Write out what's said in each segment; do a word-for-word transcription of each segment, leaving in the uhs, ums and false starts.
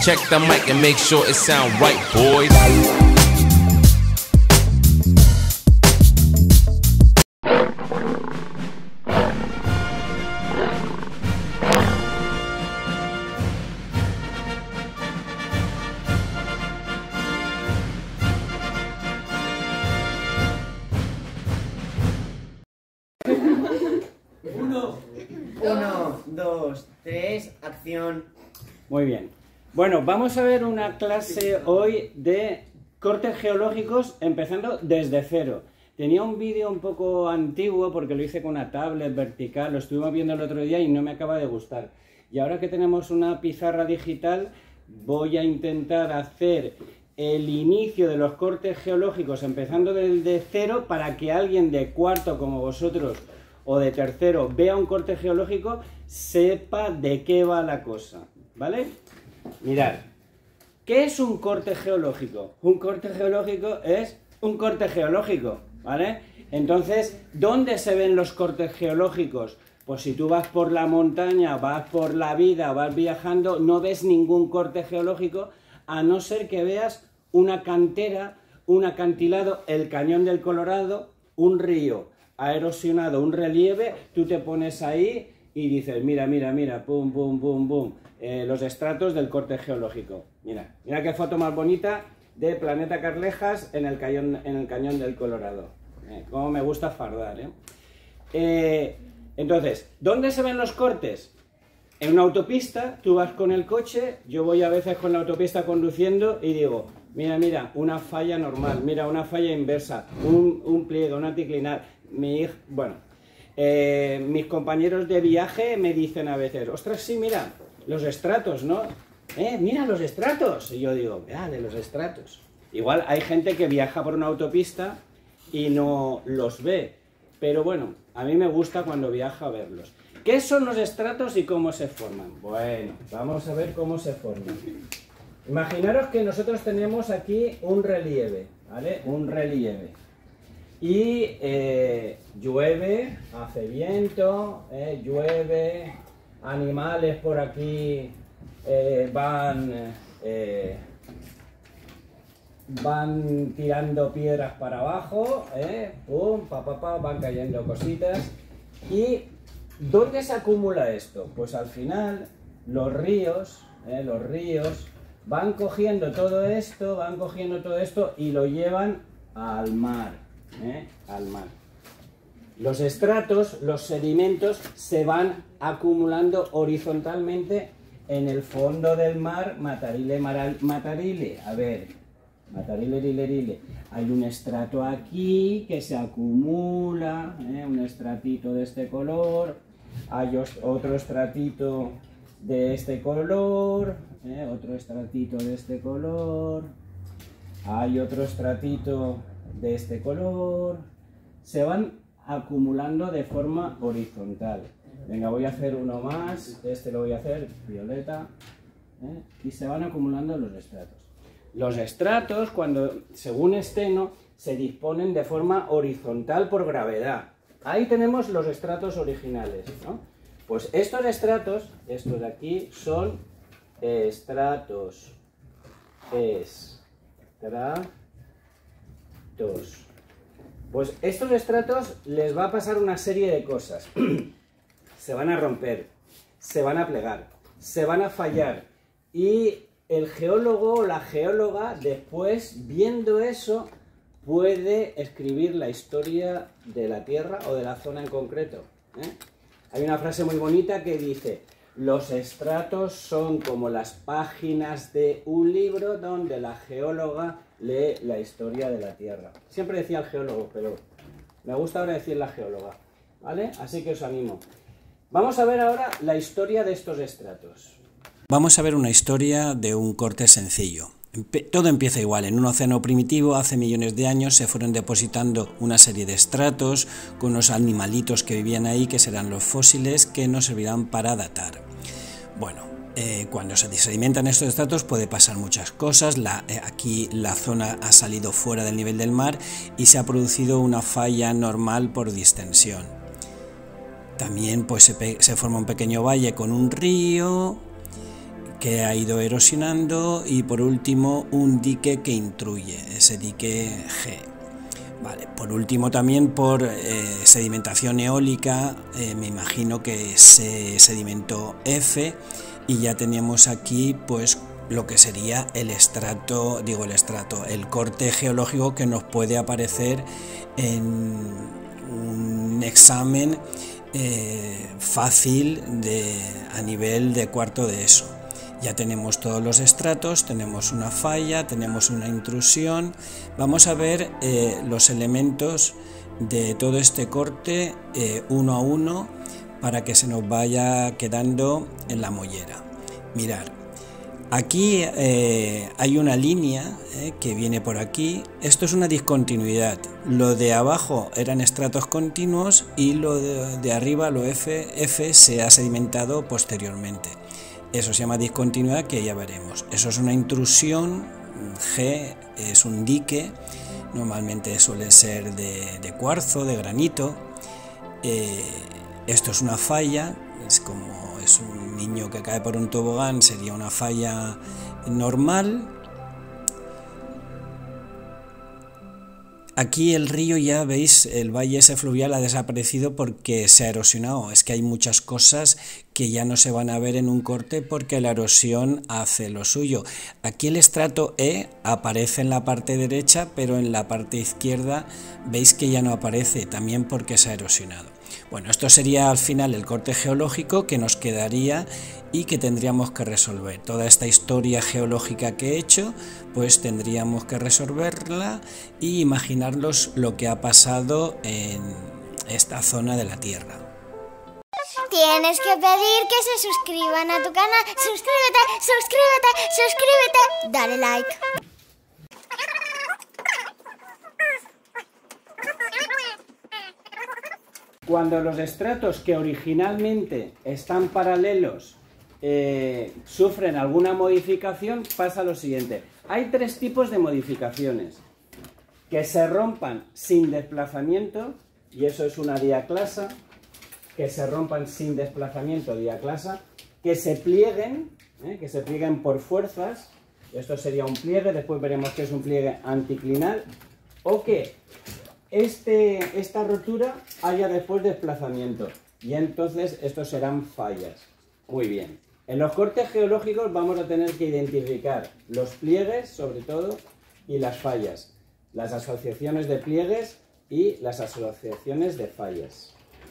Check the mic and make sure it sound right, boys. Uno, dos, tres, acción. Muy bien. Bueno, vamos a ver una clase hoy de cortes geológicos empezando desde cero. Tenía un vídeo un poco antiguo porque lo hice con una tablet vertical, lo estuvimos viendo el otro día y no me acaba de gustar. Y ahora que tenemos una pizarra digital, voy a intentar hacer el inicio de los cortes geológicos empezando desde cero para que alguien de cuarto como vosotros o de tercero vea un corte geológico, sepa de qué va la cosa, ¿vale? Mirad, ¿qué es un corte geológico? Un corte geológico es un corte geológico, ¿vale? Entonces, ¿dónde se ven los cortes geológicos? Pues si tú vas por la montaña, vas por la vida, vas viajando, no ves ningún corte geológico, a no ser que veas una cantera, un acantilado, el Cañón del Colorado, un río ha erosionado, un relieve, tú te pones ahí y dices, mira, mira, mira, pum, pum, pum, pum, eh, los estratos del corte geológico. Mira, mira qué foto más bonita de Planeta Carlejas en el cañón, en el Cañón del Colorado. Eh, cómo me gusta fardar, ¿eh? Eh, Entonces, ¿dónde se ven los cortes? En una autopista, tú vas con el coche, yo voy a veces con la autopista conduciendo y digo, mira, mira, una falla normal, mira, una falla inversa, un, un pliegue, un anticlinal. Mi hija, bueno, eh, mis compañeros de viaje me dicen a veces, ostras, sí, mira, los estratos, ¿no? Eh, mira los estratos. Y yo digo, vea, de los estratos. Igual hay gente que viaja por una autopista y no los ve, pero bueno, a mí me gusta cuando viaja verlos. ¿Qué son los estratos y cómo se forman? Bueno, vamos a ver cómo se forman. Imaginaros que nosotros tenemos aquí un relieve, ¿vale? Un relieve. Y eh, llueve, hace viento, eh, llueve, animales por aquí eh, van, eh, van tirando piedras para abajo, eh, pum, pa, pa, pa, van cayendo cositas. ¿Y dónde se acumula esto? Pues al final los ríos, eh, los ríos van cogiendo todo esto, van cogiendo todo esto y lo llevan al mar. ¿Eh? Al mar. Los estratos, los sedimentos se van acumulando horizontalmente en el fondo del mar, matarile, maral, matarile. A ver, matarile, rile, rile. Hay un estrato aquí que se acumula, ¿eh? Un estratito de este color, hay otro estratito de este color, ¿eh? Otro estratito de este color, hay otro estratito de este color, se van acumulando de forma horizontal. Venga, voy a hacer uno más, este lo voy a hacer violeta, ¿eh? Y se van acumulando los estratos. Los estratos, cuando según Steno, se disponen de forma horizontal por gravedad. Ahí tenemos los estratos originales, ¿no? Pues estos estratos, estos de aquí, son estratos, estratos. Pues estos estratos les va a pasar una serie de cosas. Se van a romper, se van a plegar, se van a fallar y el geólogo o la geóloga después, viendo eso, puede escribir la historia de la Tierra o de la zona en concreto, ¿eh? Hay una frase muy bonita que dice: los estratos son como las páginas de un libro donde la geóloga lee la historia de la Tierra. Siempre decía el geólogo, pero me gusta ahora decir la geóloga, ¿vale? Así que os animo. Vamos a ver ahora la historia de estos estratos. Vamos a ver una historia de un corte sencillo. Todo empieza igual. En un océano primitivo, hace millones de años, se fueron depositando una serie de estratos con unos animalitos que vivían ahí, que serán los fósiles, que nos servirán para datar. Bueno, eh, cuando se sedimentan estos estratos puede pasar muchas cosas. La, eh, aquí la zona ha salido fuera del nivel del mar y se ha producido una falla normal por distensión. También pues, se, se forma un pequeño valle con un río que ha ido erosionando, y por último un dique que intruye, ese dique G. Vale, por último también por eh, sedimentación eólica, eh, me imagino que se sedimentó F, y ya teníamos aquí pues lo que sería el estrato, digo el estrato, el corte geológico que nos puede aparecer en un examen eh, fácil de, a nivel de cuarto de eso. Ya tenemos todos los estratos, tenemos una falla, tenemos una intrusión. Vamos a ver eh, los elementos de todo este corte eh, uno a uno para que se nos vaya quedando en la mollera. Mirad, aquí eh, hay una línea eh, que viene por aquí. Esto es una discontinuidad. Lo de abajo eran estratos continuos y lo de, de arriba, lo F, F, se ha sedimentado posteriormente. Eso se llama discontinuidad, que ya veremos. Eso es una intrusión, G es un dique, normalmente suele ser de, de cuarzo, de granito. Eh, esto es una falla, es como es un niño que cae por un tobogán, sería una falla normal. Aquí el río, ya veis, el valle ese fluvial ha desaparecido porque se ha erosionado. Es que hay muchas cosas que ya no se van a ver en un corte porque la erosión hace lo suyo. Aquí el estrato E aparece en la parte derecha, pero en la parte izquierda veis que ya no aparece, también porque se ha erosionado. Bueno, esto sería al final el corte geológico que nos quedaría y que tendríamos que resolver. Toda esta historia geológica que he hecho, pues tendríamos que resolverla y imaginarnos lo que ha pasado en esta zona de la Tierra. Tienes que pedir que se suscriban a tu canal. Suscríbete, suscríbete, suscríbete. Dale like. Cuando los estratos que originalmente están paralelos eh, sufren alguna modificación, pasa lo siguiente. Hay tres tipos de modificaciones: que se rompan sin desplazamiento, y eso es una diaclasa, que se rompan sin desplazamiento, diaclasa, que se plieguen, ¿eh? que se plieguen por fuerzas, esto sería un pliegue, después veremos que es un pliegue anticlinal, o que este, esta rotura haya después desplazamiento, y entonces estos serán fallas. Muy bien. En los cortes geológicos vamos a tener que identificar los pliegues, sobre todo, y las fallas, las asociaciones de pliegues y las asociaciones de fallas.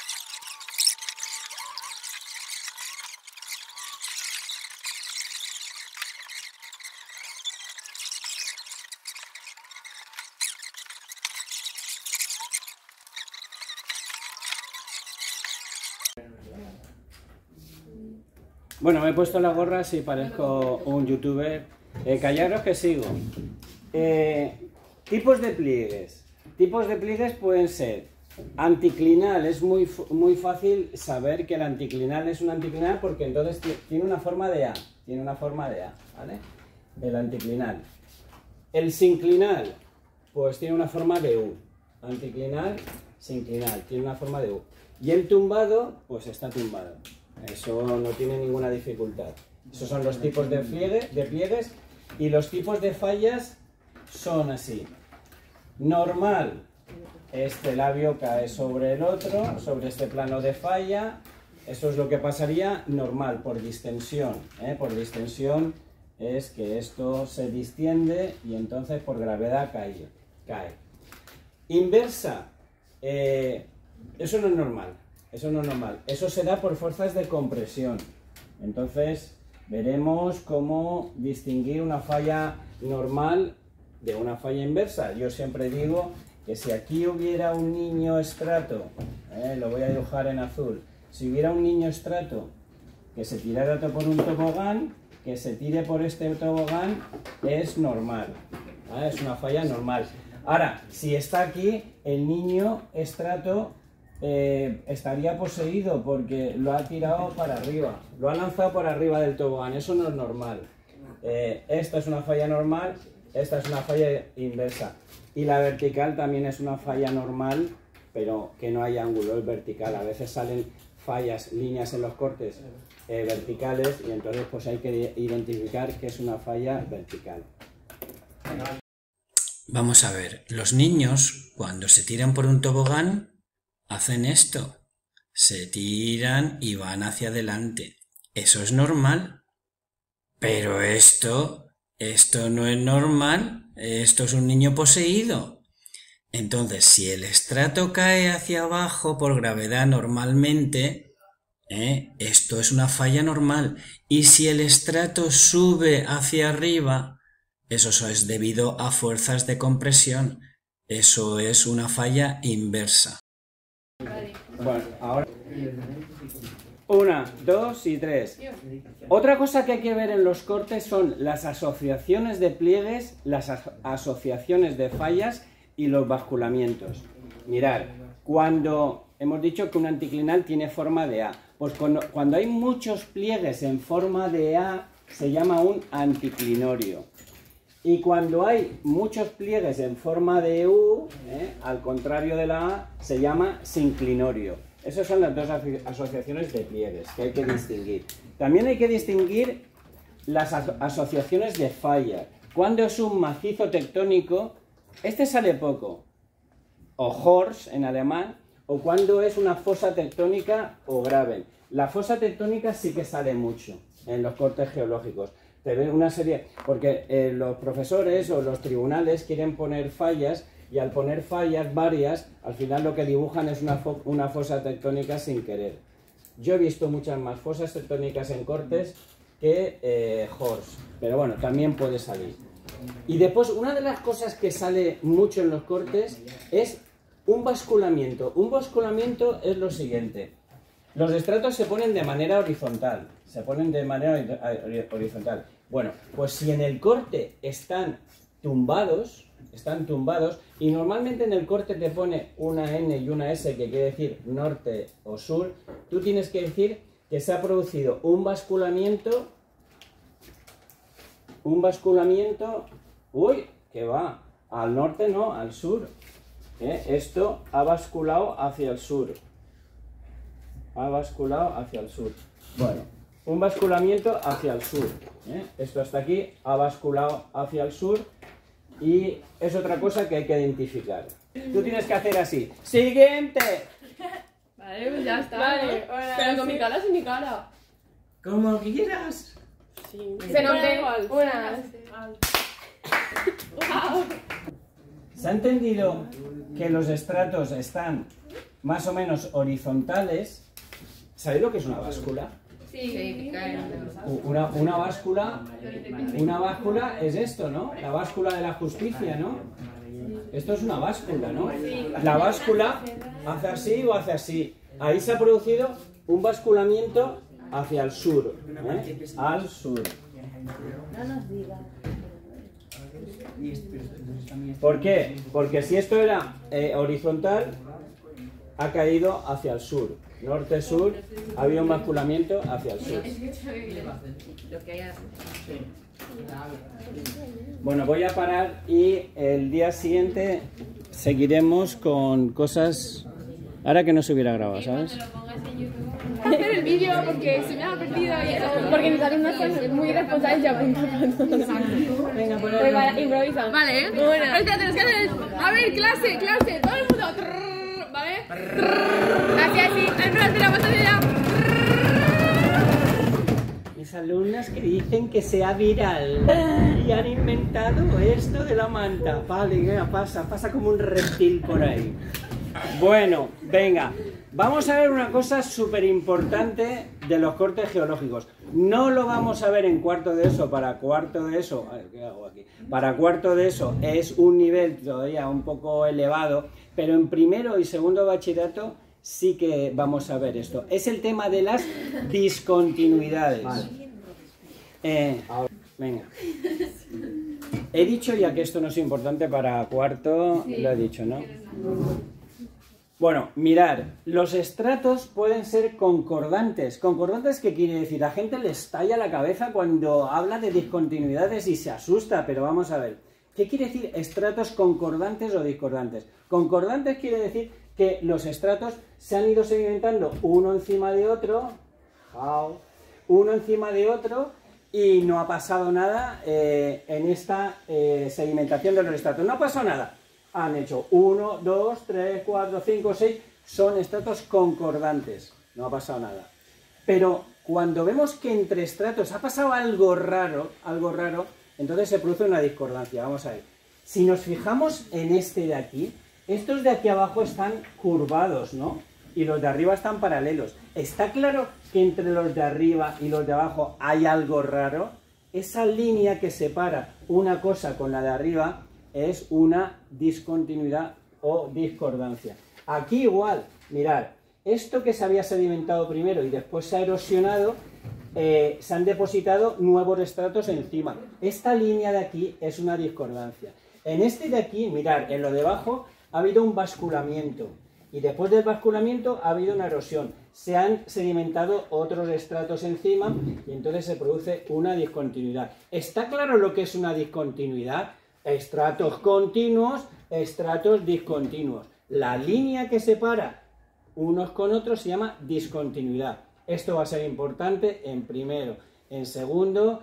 Bueno, me he puesto la gorra si parezco un youtuber. Eh, callaros que sigo. Eh, tipos de pliegues. Tipos de pliegues pueden ser anticlinal. Es muy, muy fácil saber que el anticlinal es un anticlinal porque entonces tiene una forma de A. Tiene una forma de A, ¿vale? El anticlinal. El sinclinal, pues tiene una forma de U. Anticlinal, sinclinal, tiene una forma de U. Y el tumbado, pues está tumbado. Eso no tiene ninguna dificultad. Esos son los tipos de, pliegue, de pliegues, y los tipos de fallas son así. Normal, este labio cae sobre el otro, sobre este plano de falla. Eso es lo que pasaría normal, por distensión, ¿eh? Por distensión es que esto se distiende y entonces por gravedad cae. cae. Inversa, eh, eso no es normal. Eso no es normal. Eso se da por fuerzas de compresión. Entonces, veremos cómo distinguir una falla normal de una falla inversa. Yo siempre digo que si aquí hubiera un niño estrato, eh, lo voy a dibujar en azul, si hubiera un niño estrato que se tirara por un tobogán, que se tire por este tobogán es normal. ¿Vale? Es una falla normal. Ahora, si está aquí, el niño estrato Eh, estaría poseído porque lo ha tirado para arriba, lo ha lanzado por arriba del tobogán. Eso no es normal. Eh, esta es una falla normal, esta es una falla inversa, y la vertical también es una falla normal, pero que no hay ángulo, es vertical. A veces salen fallas, líneas en los cortes eh, verticales, y entonces pues hay que identificar qué es una falla vertical. Vamos a ver, los niños cuando se tiran por un tobogán hacen esto, se tiran y van hacia adelante. Eso es normal, pero esto, esto no es normal, esto es un niño poseído. Entonces, si el estrato cae hacia abajo por gravedad normalmente, ¿eh? esto es una falla normal. Y si el estrato sube hacia arriba, eso es debido a fuerzas de compresión. Eso es una falla inversa. Bueno, ahora... Una, dos y tres. Otra cosa que hay que ver en los cortes son las asociaciones de pliegues, las as asociaciones de fallas y los basculamientos. Mirad, cuando hemos dicho que un anticlinal tiene forma de A, pues cuando, cuando hay muchos pliegues en forma de A, se llama un anticlinorio. Y cuando hay muchos pliegues en forma de U, ¿eh? al contrario de la A, se llama sinclinorio. Esas son las dos asociaciones de pliegues que hay que distinguir. También hay que distinguir las aso asociaciones de fallas. Cuando es un macizo tectónico, este sale poco, o Horst en alemán, o cuando es una fosa tectónica o Graben. La fosa tectónica sí que sale mucho en los cortes geológicos. Te ven una serie, porque eh, los profesores o los tribunales quieren poner fallas, y al poner fallas varias, al final lo que dibujan es una, fo una fosa tectónica sin querer. Yo he visto muchas más fosas tectónicas en cortes que eh, Horst, pero bueno, también puede salir. Y después, una de las cosas que sale mucho en los cortes es un basculamiento. Un basculamiento es lo siguiente. Los estratos se ponen de manera horizontal. Se ponen de manera horizontal. Bueno, pues si en el corte están tumbados, están tumbados, y normalmente en el corte te pone una N y una S, que quiere decir norte o sur, tú tienes que decir que se ha producido un basculamiento, un basculamiento, uy, que va, al norte no, al sur. ¿Eh? Esto ha basculado hacia el sur. Ha basculado hacia el sur. Bueno, un basculamiento hacia el sur. ¿Eh? Esto hasta aquí ha basculado hacia el sur y es otra cosa que hay que identificar. Tú tienes que hacer así. ¡Siguiente! Vale, pues ya está. Vale, ¿no? ahora Pero sí. con mi cara sin mi cara. Como quieras. Sí. Se nos da ve igual. una. Wow. ¿Se ha entendido que los estratos están más o menos horizontales? ¿Sabéis lo que es una báscula? Sí, Una, una báscula, una báscula es esto, ¿no? La báscula de la justicia, ¿no? Esto es una báscula, ¿no? La báscula hace así o hace así. Ahí se ha producido un basculamiento hacia el sur, ¿eh? Al sur. ¿Por qué? Porque si esto era eh, horizontal, ha caído hacia el sur. Norte-sur, ha habido un basculamiento hacia el sur. Bueno, voy a parar y el día siguiente seguiremos con cosas... Ahora que no se hubiera grabado, ¿sabes? Hacer el vídeo porque se me ha perdido y porque me salen unas cosas muy responsables y apuntando. Venga, por Pues vale, improvisa. Vale, ¿eh? Bueno. Espérate, nos quedan... A ver, clase, clase, todo el mundo. Trrr, ¿vale? Trrr. Así, así. Espera, espera, pasa ya. Mis alumnas que dicen que sea viral y han inventado esto de la manta. Vale, venga, pasa, pasa como un reptil por ahí. Bueno, venga, vamos a ver una cosa súper importante de los cortes geológicos. No lo vamos a ver en cuarto de eso, para cuarto de eso, a ver, ¿qué hago aquí? Para cuarto de eso es un nivel todavía un poco elevado, pero en primero y segundo bachillerato sí que vamos a ver esto. Es el tema de las discontinuidades. Eh, venga. He dicho ya que esto no es importante para cuarto, lo he dicho, ¿no? Bueno, mirad, los estratos pueden ser concordantes. ¿Concordantes qué quiere decir? A gente le estalla la cabeza cuando habla de discontinuidades y se asusta, pero vamos a ver. ¿Qué quiere decir estratos concordantes o discordantes? Concordantes quiere decir que los estratos se han ido sedimentando uno encima de otro, uno encima de otro y no ha pasado nada eh, en esta eh, sedimentación de los estratos. No ha pasado nada. Han hecho uno, dos, tres, cuatro, cinco, seis, son estratos concordantes. No ha pasado nada. Pero cuando vemos que entre estratos ha pasado algo raro, algo raro, entonces se produce una discordancia. Vamos a ver. Si nos fijamos en este de aquí, estos de aquí abajo están curvados, ¿no? Y los de arriba están paralelos. ¿Está claro que entre los de arriba y los de abajo hay algo raro? Esa línea que separa una cosa con la de arriba es una discontinuidad o discordancia. Aquí igual, mirad, esto que se había sedimentado primero y después se ha erosionado, eh, se han depositado nuevos estratos encima. Esta línea de aquí es una discordancia. En este de aquí, mirad, en lo de abajo ha habido un basculamiento. Y después del basculamiento ha habido una erosión. Se han sedimentado otros estratos encima y entonces se produce una discontinuidad. ¿Está claro lo que es una discontinuidad? Estratos continuos, estratos discontinuos. La línea que separa unos con otros se llama discontinuidad. Esto va a ser importante en primero, en segundo,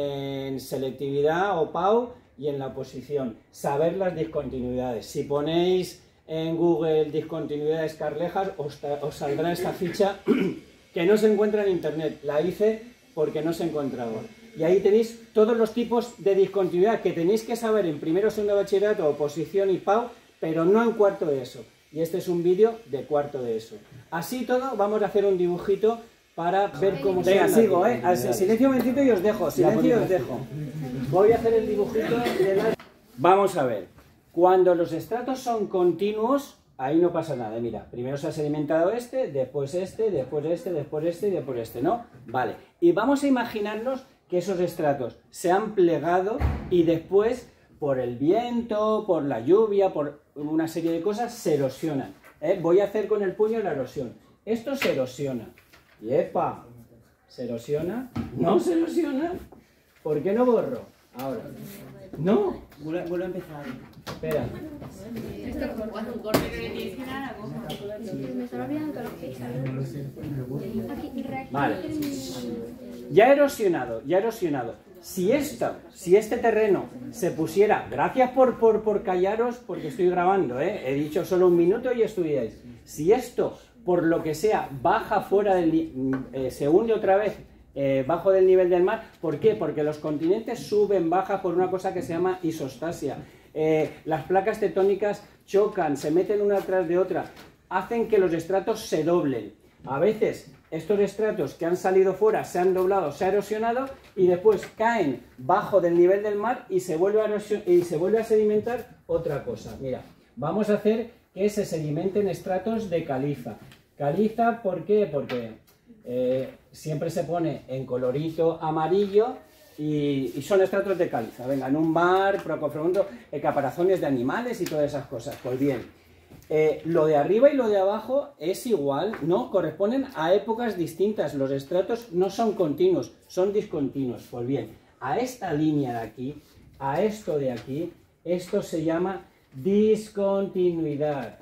en selectividad o P A U y en la oposición. Saber las discontinuidades. Si ponéis en Google discontinuidades Carlejas, os, os saldrá esta ficha que no se encuentra en internet. La hice porque no se encontraba. Y ahí tenéis todos los tipos de discontinuidad que tenéis que saber en primero, segundo de bachillerato, oposición y P A U, pero no en cuarto de eso. Y este es un vídeo de cuarto de eso. Así todo, vamos a hacer un dibujito para ver cómo se... Venga, sigo, ¿eh? Silencio un momentito y os dejo, silencio y os dejo. Voy a hacer el dibujito de la... Vamos a ver. Cuando los estratos son continuos, ahí no pasa nada. Mira, primero se ha sedimentado este, después este, después este, después este y después este, ¿no? Vale. Y vamos a imaginarnos que esos estratos se han plegado y después, por el viento, por la lluvia, por una serie de cosas, se erosionan. ¿eh? Voy a hacer con el puño la erosión. Esto se erosiona. Y ¡epa! ¿Se erosiona? ¿No se erosiona? ¿Por qué no borro? Ahora. ¿No? Vuelvo a empezar. Espera. Vale. Ya erosionado, ya erosionado. Si esto, si este terreno se pusiera, gracias por, por, por callaros, porque estoy grabando, ¿eh? He dicho solo un minuto y estudiáis. Si esto, por lo que sea, baja fuera del, eh, se hunde otra vez eh, bajo del nivel del mar, ¿por qué? Porque los continentes suben, bajan por una cosa que se llama isostasia. Eh, las placas tectónicas chocan, se meten una tras de otra, hacen que los estratos se doblen. A veces estos estratos que han salido fuera se han doblado, se ha erosionado y después caen bajo del nivel del mar y se vuelve a, y se vuelve a sedimentar otra cosa. Mira, vamos a hacer que se sedimenten estratos de caliza. Caliza, ¿por qué? Porque eh, siempre se pone en colorito amarillo y, y son estratos de caliza. Venga, en un mar, profundo, eh, caparazones de animales y todas esas cosas. Pues bien. Eh, lo de arriba y lo de abajo es igual, ¿no? Corresponden a épocas distintas. Los estratos no son continuos, son discontinuos. Pues bien, a esta línea de aquí, a esto de aquí, esto se llama discontinuidad.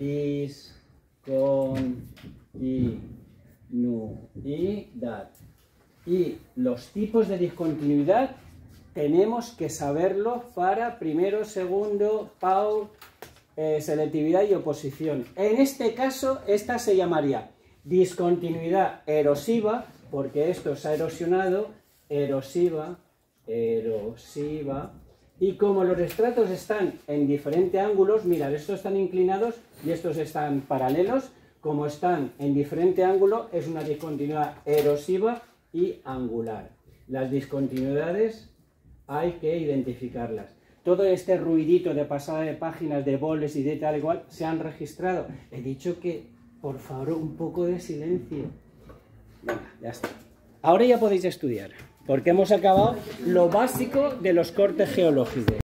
Discontinuidad. Y los tipos de discontinuidad tenemos que saberlo para primero, segundo, P A U, Eh, selectividad y oposición. En este caso, esta se llamaría discontinuidad erosiva, porque esto se ha erosionado, erosiva, erosiva, y como los estratos están en diferentes ángulos, mirad, estos están inclinados y estos están paralelos, como están en diferente ángulo, es una discontinuidad erosiva y angular. Las discontinuidades hay que identificarlas. Todo este ruidito de pasada de páginas, de boles y de tal igual, se han registrado. He dicho que, por favor, un poco de silencio. Venga, ya está. Ahora ya podéis estudiar, porque hemos acabado lo básico de los cortes geológicos.